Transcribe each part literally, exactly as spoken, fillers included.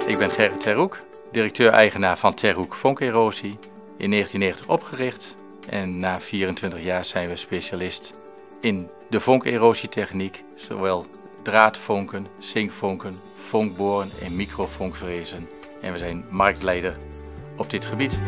Ik ben Gerrit Terhoek, directeur-eigenaar van Terhoek Vonkerosie, in negentien negentig opgericht en na vierentwintig jaar zijn we specialist in de vonkerosietechniek, zowel draadvonken, zinkvonken, vonkboren en microvonkfrezen. En we zijn marktleider op dit gebied.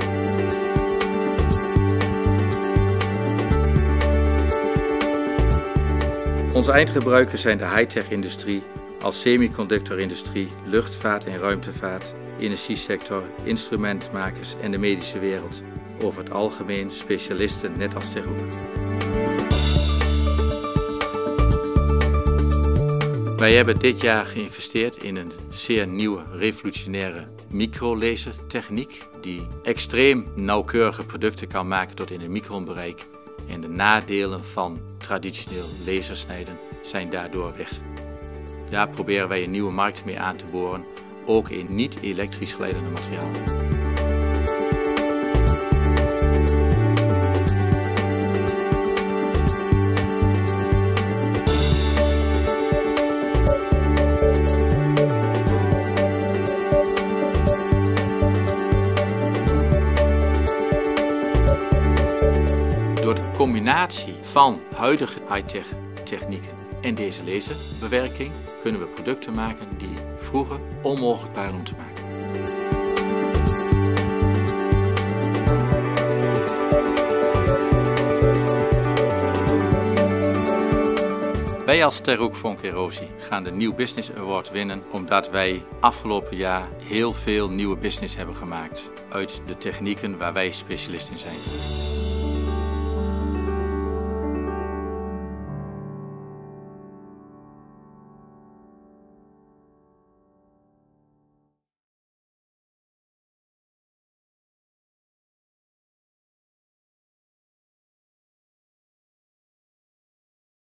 Onze eindgebruikers zijn de high-tech industrie als semiconductorindustrie, luchtvaart en ruimtevaart, energiesector, instrumentmakers en de medische wereld. Over het algemeen specialisten net als Terhoek. Wij hebben dit jaar geïnvesteerd in een zeer nieuwe, revolutionaire microlasertechniek die extreem nauwkeurige producten kan maken tot in een micronbereik. En de nadelen van traditioneel lasersnijden zijn daardoor weg. Daar proberen wij een nieuwe markt mee aan te boren, ook in niet-elektrisch glijdende materialen. Door de combinatie van huidige high-tech technieken en deze laserbewerking kunnen we producten maken die vroeger onmogelijk waren om te maken. Wij als Terhoek Vonkerosie gaan de New Business Award winnen omdat wij afgelopen jaar heel veel nieuwe business hebben gemaakt uit de technieken waar wij specialist in zijn.